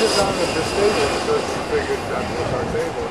down at this table because we figured that was our table.